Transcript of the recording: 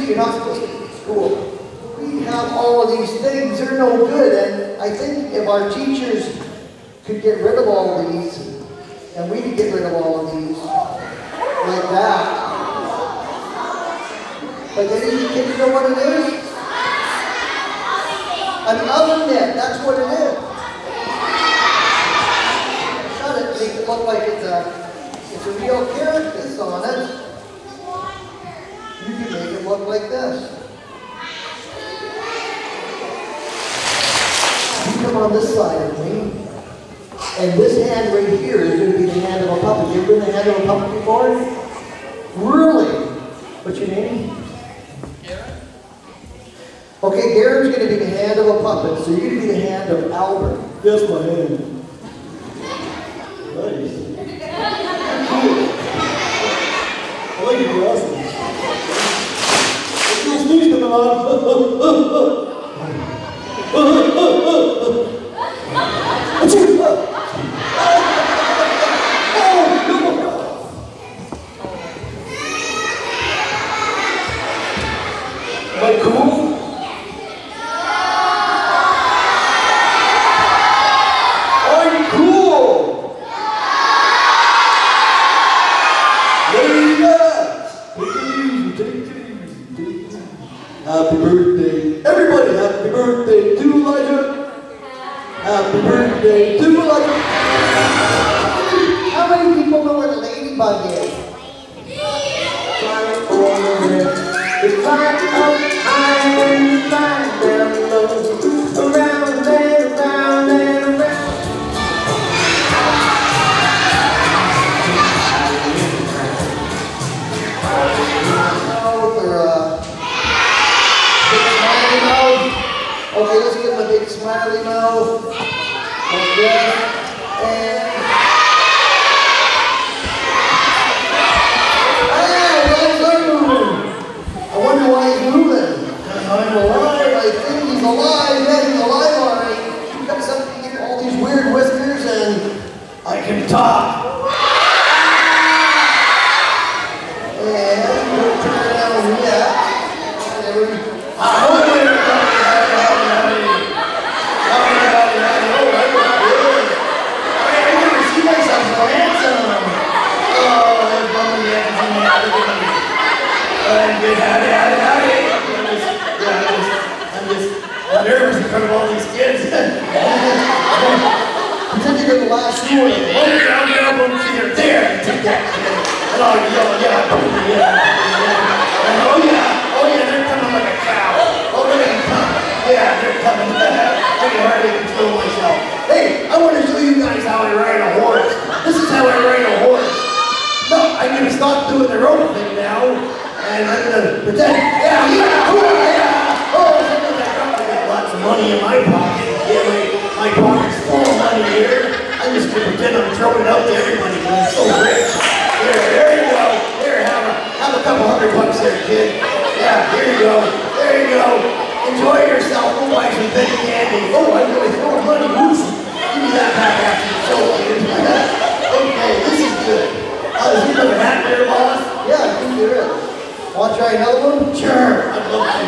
you're not supposed to eat in school. We have all of these things, they're no good, and I think if our teachers could get rid of all of these, and we could get rid of all of these, like that. Like any of you kids know what it is? An oven mitt, that's what it is. Shut it, make it look like it's a real carrot that's on it. You can make it look like this. You come on this side of me, and this hand right here is going to be the hand of a puppet. You ever been the hand of a puppet before? Really? What's your name? Garen. Okay, Garen's going to be the hand of a puppet, so you're going to be the hand of Albert. Yes, my hand. Nice. I like your glasses. It feels neat coming on. Am I cool? I'm cool! Ladies, take it easy, take it easy. Happy birthday. Everybody, happy birthday to Elijah. Happy birthday to Elijah. How many people know what a ladybug is? Flying over there. It's flying up high when you fly down low. Around and around and around. Okay, let's give him a big smiley mouth. Like that. And hey, legs are moving. I wonder why he's moving. I'm alive. I think he's alive. Yeah, he's alive already. He comes up and gets all these weird whiskers, and I can talk. And we'll turn around yet. I'm nervous in front of all these kids. Pretend you're the last one. There, take that kid. And oh yeah, they're coming like a cow. Oh, look at them come. Yeah, they're coming. I can hardly control myself. Hey, I want to show you guys how I ride a horse. This is how I ride a horse. No, I'm going to stop doing the rope thing now, and I'm going to pretend, money in my pocket. Yeah, my pocket's full of money here. I'm just gonna pretend I'm throwing it out to everybody because I'm so rich. There you go. There, have a couple $100 there, kid. Yeah, here you go. There you go. Enjoy yourself. Go buy some penny candy. Oh, I'm gonna throw money loose. Give me that back after the show, kid. Okay, this is good. Is he another hat there, boss? Yeah, I think there is. Want to try another one? Sure. I'd love to.